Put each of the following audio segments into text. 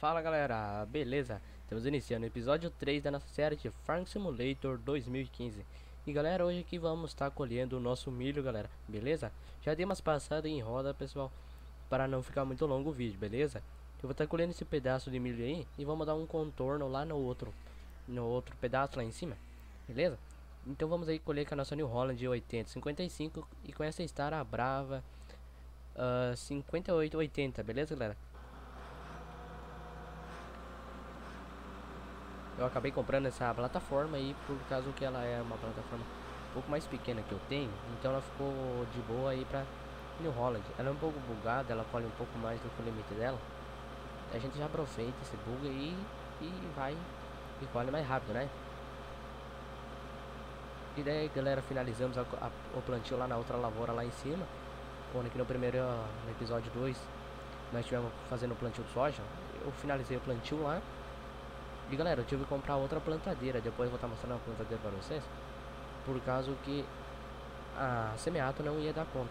Fala galera, beleza? Estamos iniciando o episódio 3 da nossa série de Farm Simulator 2015. E galera, hoje aqui vamos estar colhendo o nosso milho, galera, beleza? Já dei umas passadas em roda, pessoal, para não ficar muito longo o vídeo, beleza? Eu vou estar colhendo esse pedaço de milho aí e vamos dar um contorno lá no outro pedaço lá em cima, beleza? Então vamos aí colher com a nossa New Holland 8055 e com essa Stara Brava 5880, beleza galera? Eu acabei comprando essa plataforma aí por causa que ela é uma plataforma um pouco mais pequena que eu tenho, então ela ficou de boa aí pra New Holland. Ela é um pouco bugada, ela colhe um pouco mais do que o limite dela. A gente já aproveita esse bug aí e vai e colhe mais rápido, né? E daí galera, finalizamos o plantio lá na outra lavoura lá em cima, onde aqui no primeiro, no episódio 2 nós estivemos fazendo o plantio de soja. Eu finalizei o plantio lá. E galera, eu tive que comprar outra plantadeira. Depois eu vou estar mostrando a plantadeira para vocês, por causa que a semeata não ia dar conta.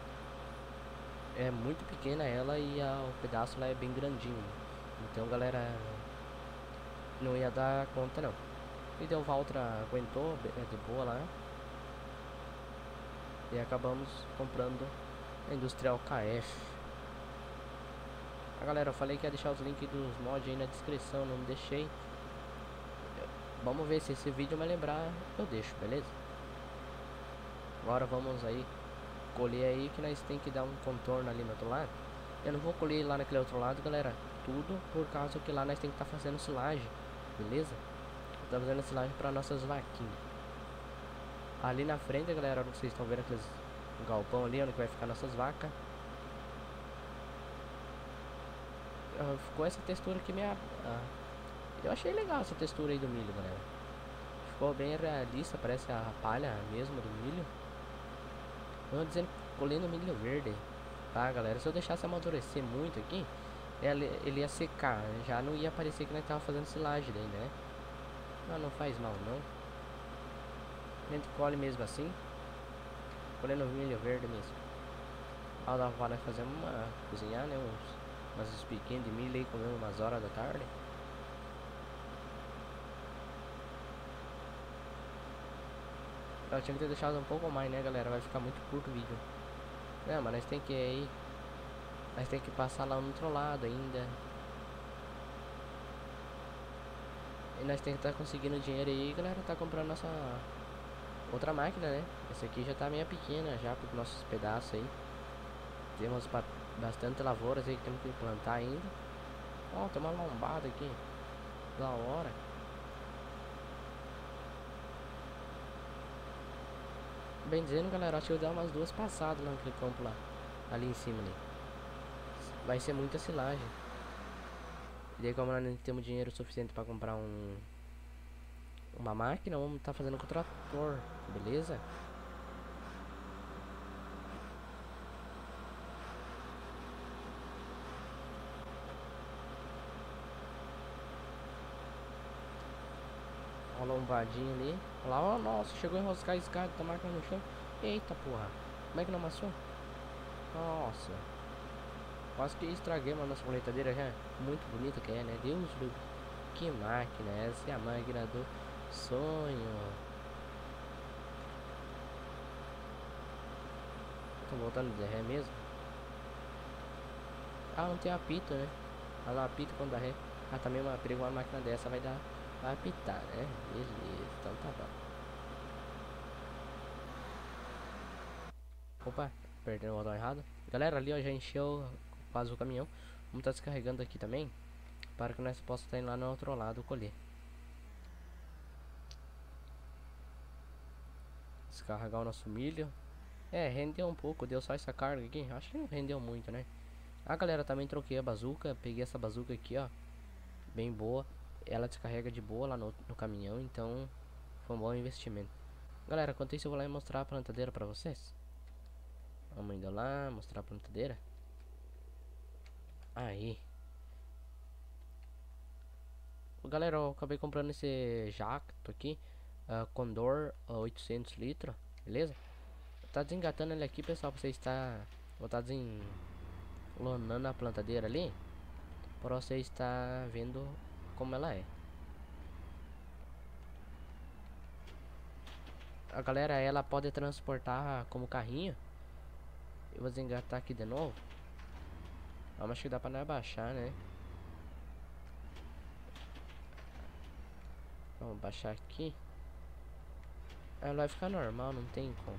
É muito pequena ela e o pedaço lá é bem grandinho. Então galera, não ia dar conta não. E deu Valtra, aguentou de boa lá. E acabamos comprando a Industrial KF. Galera, eu falei que ia deixar os links dos mods aí na descrição, não deixei. Vamos ver se esse vídeo me lembrar, eu deixo, beleza? Agora vamos aí colher aí, que nós tem que dar um contorno ali no outro lado. Eu não vou colher lá naquele outro lado, galera, tudo por causa que lá nós tem que estar fazendo silagem, beleza? Tá fazendo silagem para nossas vaquinhas. Ali na frente, galera, onde vocês estão vendo aqueles galpão ali, onde que vai ficar nossas vacas. Ficou essa textura aqui meio... eu achei legal essa textura aí do milho, galera. Ficou bem realista, parece a palha mesmo do milho. Eu dizendo, colhendo milho verde, tá galera? Se eu deixasse amadurecer muito aqui, ele ia secar, já não ia parecer que nós tava fazendo silagem daí, né? Mas não faz mal não. A gente colhe mesmo assim, colhendo milho verde mesmo. Aí dava pra nós fazer cozinhar, né? Umas pequenas de milho aí, comendo umas horas da tarde. Eu tinha que ter deixado um pouco mais, né, galera? Vai ficar muito curto o vídeo. Não, mas nós tem que ir. Nós tem que passar lá no outro lado ainda. E nós tem que estar conseguindo dinheiro aí, galera. Tá comprando nossa outra máquina, né? Essa aqui já tá meio pequena já para os nossos pedaços aí. Temos bastante lavouras aí que temos que plantar ainda. Ó, tem uma lombada aqui. Da hora. Bem dizendo, galera, acho que eu vou dar umas duas passadas lá naquele campo lá. Ali em cima ali. Vai ser muita silagem. E daí, como nós não temos dinheiro suficiente para comprar uma máquina, vamos estar fazendo com o trator, beleza? Uma lombadinha ali. Olha lá, ó, nossa, chegou a enroscar a escada, tá marcando no chão. Eita porra, como é que não amassou? Nossa, quase que estraguei uma nossa colheitadeira já. Muito bonita que é, né? Deus do céu, que máquina, essa é a máquina do sonho. Tô voltando de ré mesmo. Ah, não tem apito, né? Olha lá, apito quando dá ré. Ah, também uma perigo, uma máquina dessa vai apitar, né? Beleza, então tá bom. Opa, perdendo o botão errado. Galera, ali ó, já encheu quase o caminhão. Vamos estar descarregando aqui também, para que nós possamos estar indo lá no outro lado colher. Descarregar o nosso milho. Rendeu um pouco, deu só essa carga aqui. Acho que não rendeu muito, né? Galera, também troquei a bazuca. Peguei essa bazuca aqui, ó, bem boa. Ela descarrega de boa lá no caminhão, então foi um bom investimento. Galera, enquanto isso eu vou lá e mostrar a plantadeira pra vocês. Vamos indo lá, mostrar a plantadeira. Aí. Galera, eu acabei comprando esse jacto aqui, Condor 800 litros, beleza? Tá desengatando ele aqui, pessoal, pra você estar... Vou estar desenlonando a plantadeira ali. Pra você estar vendo como ela é. A galera, ela pode transportar como carrinho. Eu vou desengatar aqui de novo. Acho que dá pra nós baixar, né? Vamos baixar aqui. Ela vai ficar normal, não tem como.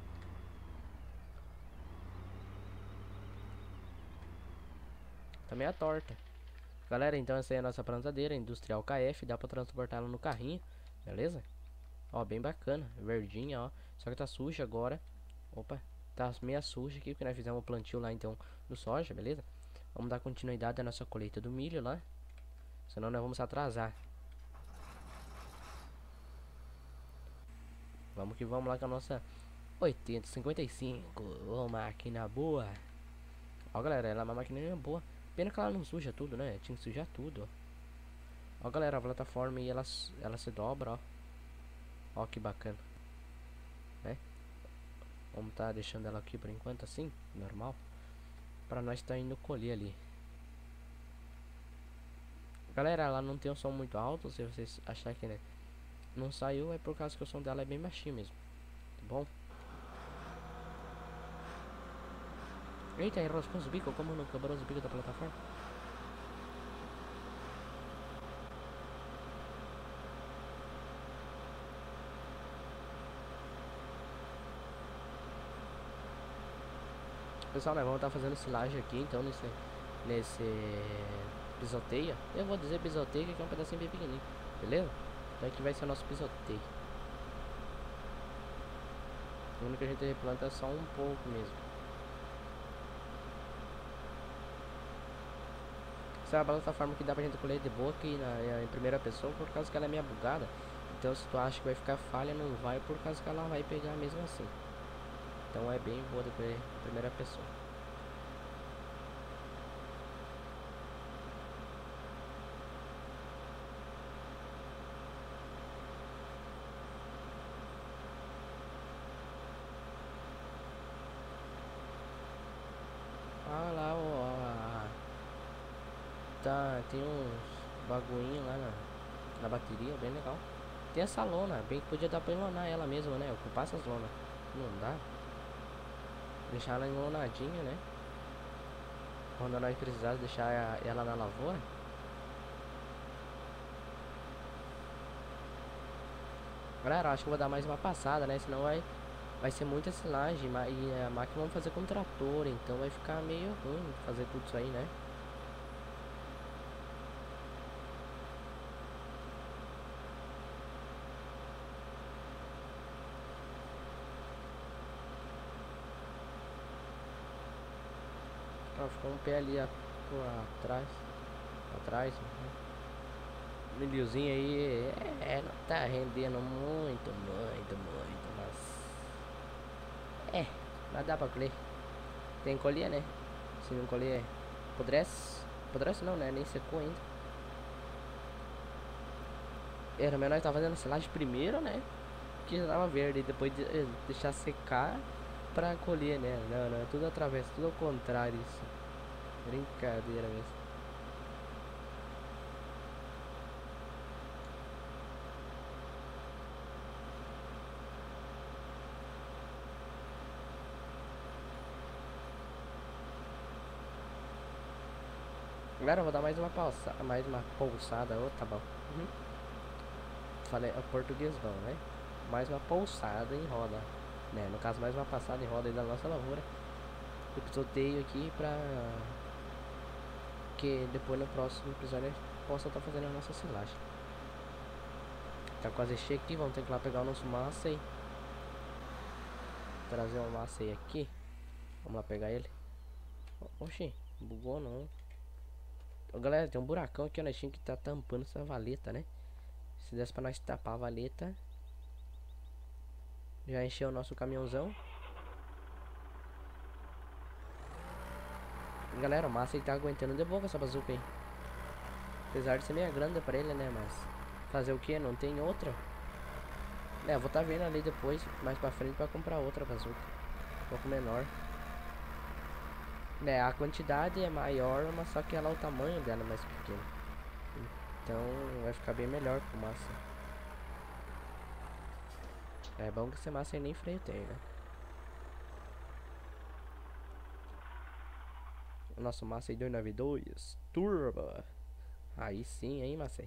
Tá meio torta. Galera, então essa aí é a nossa plantadeira industrial KF. Dá pra transportar ela no carrinho, beleza? Ó, bem bacana, verdinha, ó. Só que tá suja agora. Opa, tá meia suja aqui, porque nós fizemos um plantio lá então do soja, beleza? Vamos dar continuidade à nossa colheita do milho lá. Senão nós vamos atrasar. Vamos que vamos lá com a nossa 8055. Ô, máquina boa. Ó, galera, ela é uma máquina boa. Pena que ela não suja tudo, né? Tinha que sujar tudo, ó. Ó, galera, a plataforma aí, ela se dobra, ó. Ó, que bacana, né? Vamos tá deixando ela aqui por enquanto assim, normal. Pra nós tá indo colher ali. Galera, ela não tem um som muito alto. Se vocês acharem que, né, não saiu, é por causa que o som dela é bem baixinho mesmo. Tá bom? Eita, enroscou os bicos. Como não quebrou os bicos da plataforma? Pessoal, nós vamos estar fazendo silagem aqui, então, nesse pisoteio. Eu vou dizer pisoteio, que é um pedacinho bem pequenininho, beleza? Então aqui vai ser o nosso pisoteio. O único que a gente replanta é só um pouco mesmo. Essa é a plataforma que dá pra gente colher de boa aqui em primeira pessoa, por causa que ela é meio bugada. Então se tu acha que vai ficar falha, não vai, por causa que ela vai pegar mesmo assim. Então é bem boa de colher em primeira pessoa. Ah lá, ó, tá, tem uns bagulhinho lá na bateria, bem legal. Tem essa lona, bem que podia dar pra enlonar ela mesma, né? Ocupar essas lonas. Não dá. Deixar ela enlonadinha, né? Quando nós precisar deixar ela na lavoura. Galera, acho que eu vou dar mais uma passada, né? Senão vai ser muita silagem. E a máquina vamos fazer com trator, então vai ficar meio ruim fazer tudo isso aí, né? Ó, ficou um pé ali por atrás. Atrás. Milhozinho aí não tá rendendo muito, mas dá pra colher. Tem que colher, né? Se não colher, apodrece não, né? Nem secou ainda. Era melhor nós tá fazendo silagem primeiro, né? Que já tava verde, e depois deixar secar pra colher, né? Não, é tudo através, tudo ao contrário isso. Brincadeira mesmo. Galera, eu vou dar mais uma pulsada, oh, tá bom. Uhum. Falei é português bom, né? Mais uma pulsada em roda, né? No caso, mais uma passada em roda aí da nossa lavoura. Eu pisoteio aqui pra que depois no próximo episódio a gente possa estar fazendo a nossa silagem. Tá quase cheio aqui, vamos ter que ir lá pegar o nosso massa aí. Trazer o massa aí aqui. Vamos lá pegar ele. Oxi, bugou não. Ô, galera, tem um buracão aqui, nós tínhamos que tá tampando essa valeta, né? Se desse pra nós tapar a valeta. Já encheu o nosso caminhãozão. Galera, o massa ele tá aguentando de boa com essa bazuca aí. Apesar de ser meio grande pra ele, né? Mas fazer o que? Não tem outra. É, eu vou tá vendo ali depois, mais pra frente, pra comprar outra bazuca. Um pouco menor. É, a quantidade é maior, mas só que ela, o tamanho dela é mais pequeno. Então vai ficar bem melhor com massa. É bom que essa massa aí nem freio tem, né? O nosso Massa 292 Turbo. Aí sim, hein, Massa?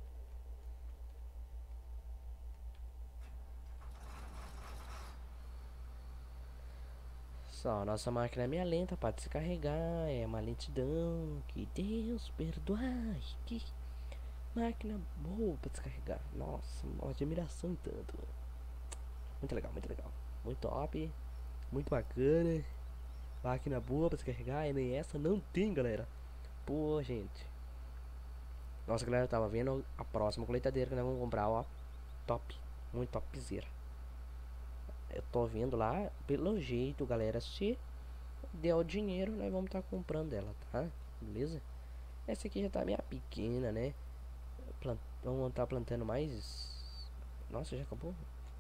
Só, nossa máquina é meio lenta para descarregar, é uma lentidão. Que Deus perdoai, que máquina boa para descarregar. Nossa, uma admiração e tanto. Muito legal, muito legal. Muito top, muito bacana. Máquina boa para descarregar, e nem essa não tem, galera. Pô, gente. Nossa, galera, eu tava vendo a próxima colheitadeira que nós vamos comprar, ó. Top, muito topzera. Eu tô vendo lá, pelo jeito, galera, se der o dinheiro, nós vamos estar comprando ela, tá? Beleza? Essa aqui já tá meio pequena, né? Vamos estar plantando mais. Nossa, já acabou?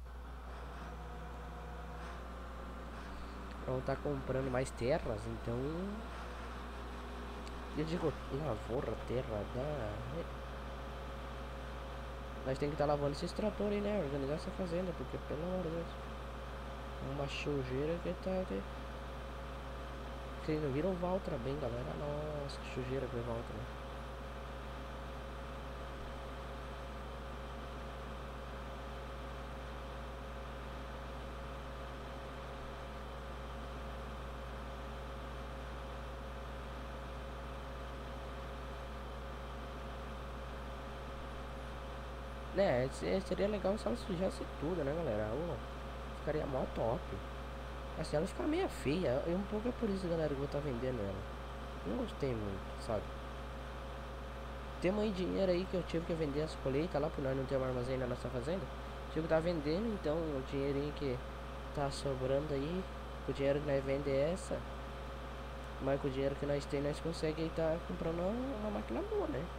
Vamos estar comprando mais terras, então. Eu digo, lavoura, terra, dá. Nós temos que estar lavando esses tratores aí, né? Organizar essa fazenda, porque pelo amor de Deus. É uma sujeira que tá. Vocês não viram o Valtra bem, galera? Nossa, que sujeira que é o Valtra. Né, seria legal se ela sujasse tudo, né, galera? Ficaria mó top. Assim, ela fica meio feia. E um pouco é por isso, galera, que eu vou estar vendendo ela. Não gostei muito, sabe? Temos aí dinheiro aí que eu tive que vender as colheitas lá, por nós não ter um armazém na nossa fazenda. Tive que estar vendendo, então o dinheirinho que tá sobrando aí, o dinheiro que nós vende é essa. Mas com o dinheiro que nós tem, nós conseguimos estar comprando uma máquina boa, né?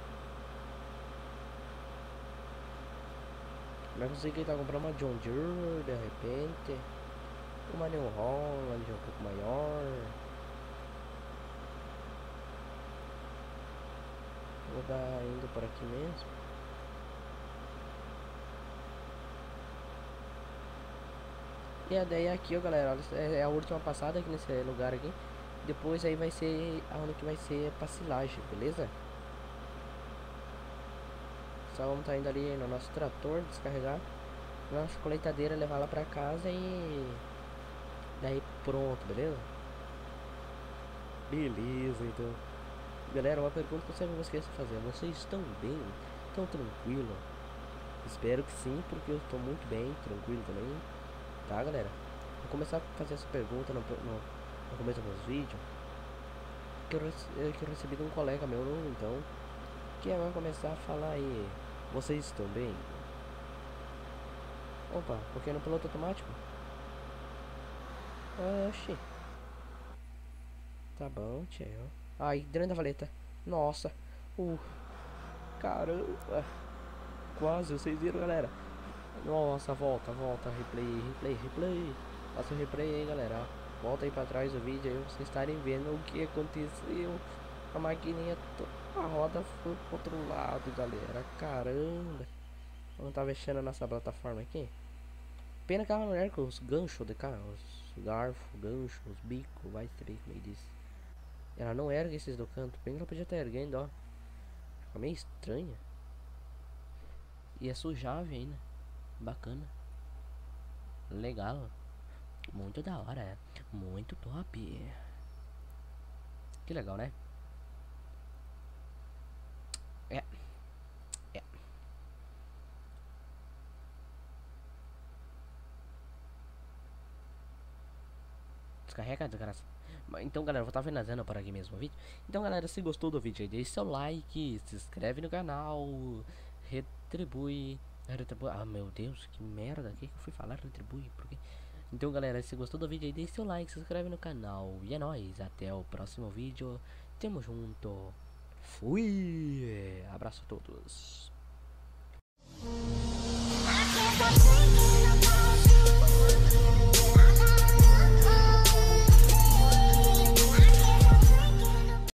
Nós conseguimos estar comprando uma John Deere, de repente. Uma New Holland um pouco maior. Vou dar indo por aqui mesmo. E a daí aqui, ó, galera, é a última passada aqui nesse lugar aqui. Depois aí vai ser aonde que vai ser pra silagem, beleza? Só vamos estar indo ali no nosso trator, descarregar nossa colheitadeira, levar lá pra casa e daí pronto, beleza? Beleza, então. Galera, uma pergunta que eu sempre me esqueço de fazer. Vocês estão bem? Estão tranquilo? Espero que sim, porque eu estou muito bem, tranquilo também. Tá, galera? Vou começar a fazer essa pergunta no começo dos vídeos. Que eu recebi de um colega meu novo, então. Que vai começar a falar aí. Vocês estão bem? Opa, porque no piloto automático? Oxi. Tá bom, tchau. Ai, dentro da valeta. Nossa. Caramba. Quase, vocês viram, galera? Nossa, volta. Replay. Faça o replay aí, galera. Volta aí pra trás do vídeo aí, vocês estarem vendo o que aconteceu. A maquininha, a roda foi pro outro lado, galera. Caramba. Vamos tá mexendo a nossa plataforma aqui. Pena que ela não ergue os ganchos de cá, os garfos, ganchos, os bicos, vai ser como é disso. Ela não ergue esses do canto. Pena que ela podia estar erguendo, ó. Fica meio estranha. E é sujável ainda. Bacana. Legal. Muito da hora, é. Muito top. Que legal, né? É, é. Descarrega, desgraça. Então, galera, eu vou estar finalizando por aqui mesmo o vídeo. Então, galera, se gostou do vídeo aí, deixe seu like, se inscreve no canal, retribui. Ah, meu Deus, que merda. O que eu fui falar? Retribui, por quê? Então, galera, se gostou do vídeo aí, deixe seu like, se inscreve no canal. E é nóis, até o próximo vídeo. Tamo junto. Fui! Abraço a todos.